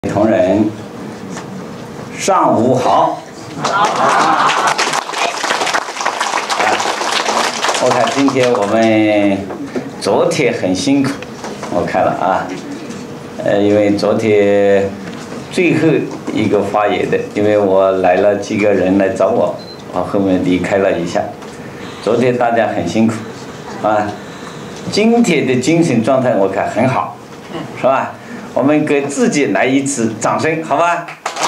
同仁，上午好。我看今天我们昨天很辛苦，我看了啊，因为昨天最后一个发言的，因为我来了几个人来找我，后面离开了一下。昨天大家很辛苦，啊，今天的精神状态我看很好，是吧？我们给自己来一次掌声，好吧？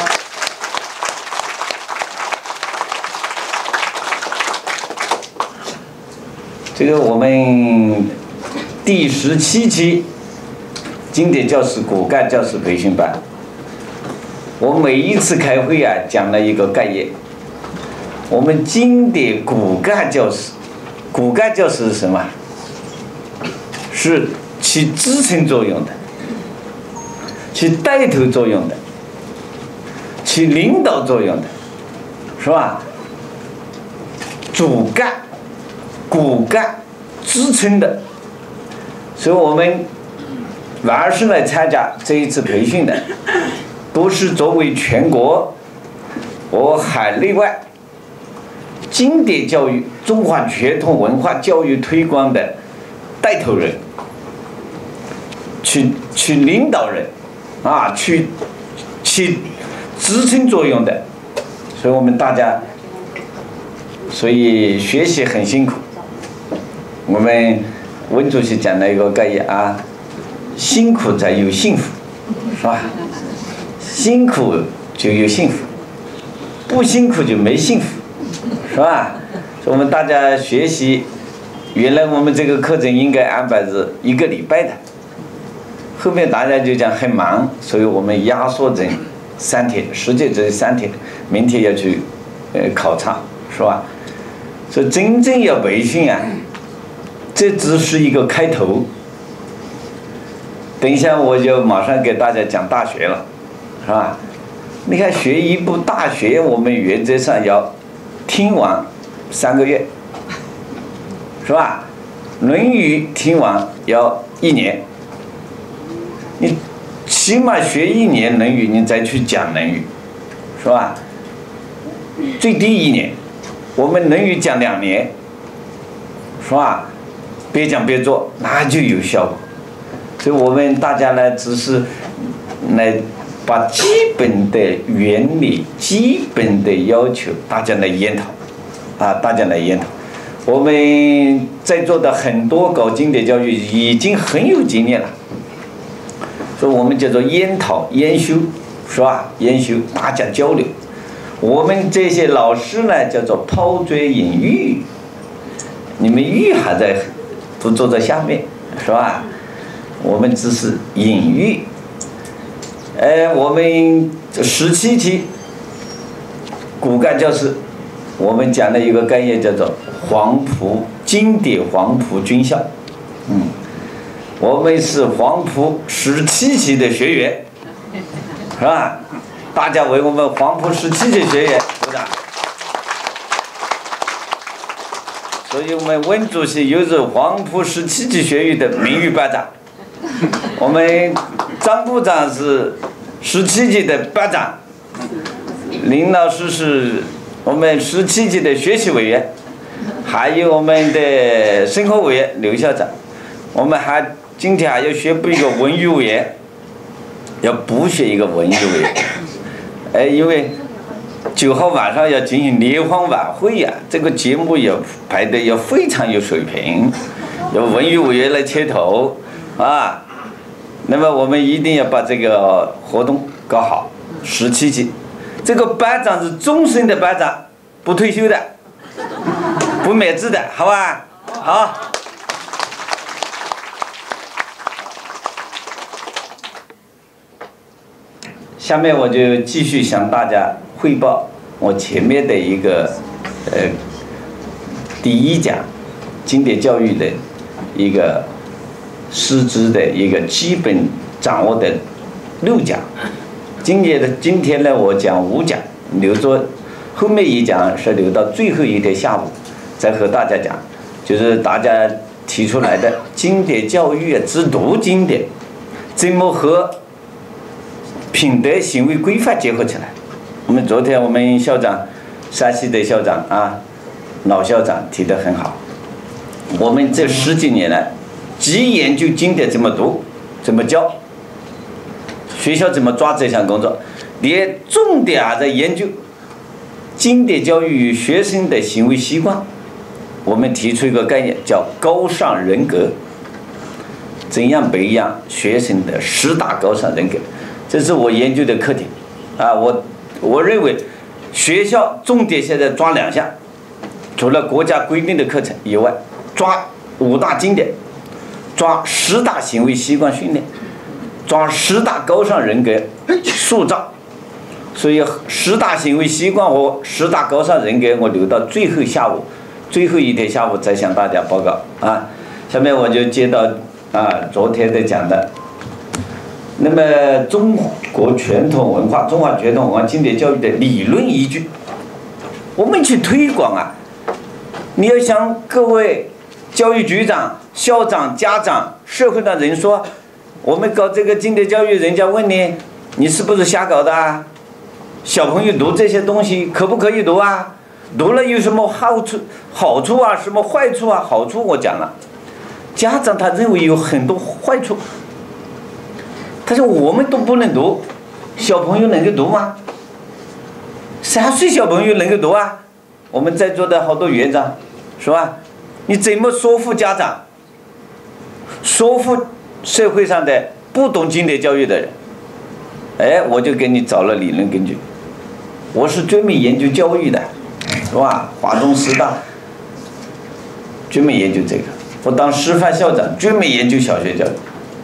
这个我们第17期经典教师骨干教师培训班，我每一次开会啊讲了一个概念。我们经典骨干教师，骨干教师是什么？是起支撑作用的，起带头作用的，起领导作用的，是吧？主干、骨干支撑的，所以我们凡是来参加这一次培训的，都是作为全国和海内外经典教育、中华传统文化教育推广的带头人，去领导人啊，去支撑作用的，所以我们大家，所以学习很辛苦。我们温主席讲了一个概念啊，辛苦才有幸福，是吧？辛苦就有幸福，不辛苦就没幸福，是吧？所以我们大家学习，原来我们这个课程应该安排是1个礼拜的，后面大家就讲很忙，所以我们压缩成3天，实际只是3天，明天要去考察，是吧？所以真正要培训啊，这只是一个开头。等一下我就马上给大家讲大学了，是吧？你看学一部大学，我们原则上要听完3个月，是吧？《论语》听完要1年，你起码学1年《论语》，你再去讲《论语》，是吧？最低1年，我们《论语》讲2年，是吧？边讲边做，那就有效果。所以我们大家呢，只是来把基本的原理、基本的要求，大家来研讨，啊，大家来研讨。我们在座的很多搞经典教育已经很有经验了，所以我们叫做研讨、研修，是吧？研修，大家交流。我们这些老师呢，叫做抛砖引玉，你们玉还在不坐在下面，是吧？我们只是隐喻。我们17期骨干教师，我们讲的一个概念叫做黄埔经典黄埔军校。我们是黄埔17期的学员，是吧？大家为我们黄埔17期学员鼓掌。所以我们温主席又是黄埔17期学院的名誉班长，我们张部长是17期的班长，林老师是我们17期的学习委员，还有我们的生活委员刘校长。我们今天还要宣布一个文娱委员，要补选一个文娱委员。因为9号晚上要进行联欢晚会呀，这个节目要排得要非常有水平，由文娱委员来牵头啊。那么我们一定要把这个活动搞好。17期，这个班长是终身的班长，不退休的，不免职的，好吧？好。下面我就继续向大家汇报我前面的一个第1讲经典教育的一个师资的一个基本掌握的6讲。今天呢，我讲5讲，留作后面1讲是留到最后一天下午再和大家讲，就是大家提出来的经典教育之读经典，怎么和品德行为规范结合起来。昨天我们校长，山西的校长啊，老校长提得很好。我们这10几年来，既研究经典怎么读，怎么教，学校怎么抓这项工作，也重点在研究经典教育与学生的行为习惯。我们提出一个概念叫高尚人格，怎样培养学生的10大高尚人格，这是我研究的课题啊。我认为学校重点现在抓2项，除了国家规定的课程以外，抓5大经典，抓10大行为习惯训练，抓10大高尚人格塑造。所以10大行为习惯和10大高尚人格，我留到最后一天下午再向大家报告啊。下面我就接到昨天的讲的。那么中华传统文化经典教育的理论依据，我们去推广啊，你要向各位教育局长、校长、家长、社会的人说，我们搞这个经典教育，人家问你，你是不是瞎搞的啊？小朋友读这些东西可不可以读啊？读了有什么好处啊？什么坏处啊？好处我讲了，家长他认为有很多坏处。他说我们都不能读，小朋友能够读吗？3岁小朋友能够读啊？我们在座的好多园长，是吧？你怎么说服家长，说服社会上的不懂经典教育的人？我就给你找了理论根据。我是专门研究教育的，是吧？华东师大专门研究这个，我当师范校长专门研究小学教育。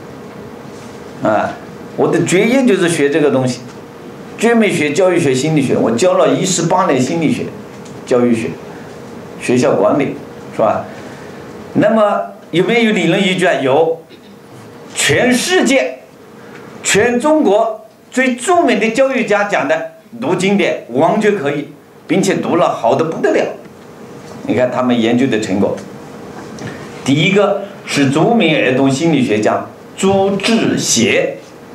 我的专业就是学这个东西，专门学教育学、心理学。我教了18年心理学、教育学、学校管理，是吧？那么有没有理论依据啊？有，全世界、全中国最著名的教育家讲的，读经典完全可以，并且读了好的不得了。你看他们研究的成果，第一个是著名儿童心理学家朱志协，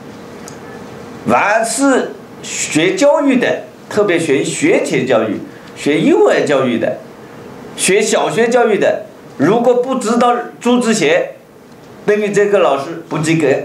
凡是学教育的，特别学学前教育、学幼儿教育的、学小学教育的，如果不知道朱志协，等于这个老师不及格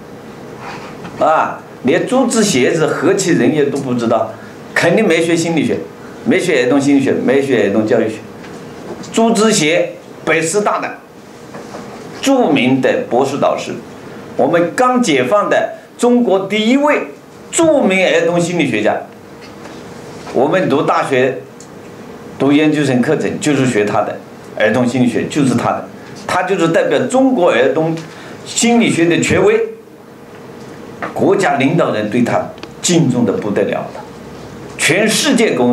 连朱志协是何其人也都不知道，肯定没学心理学，没学儿童心理学，没学儿童教育学。朱志协北师大的著名的博士导师，我们刚解放的中国第一位著名儿童心理学家。我们读大学、读研究生课程就是学他的儿童心理学，就是他的，他就是代表中国儿童心理学的权威，国家领导人对他敬重的不得了的，全世界公认。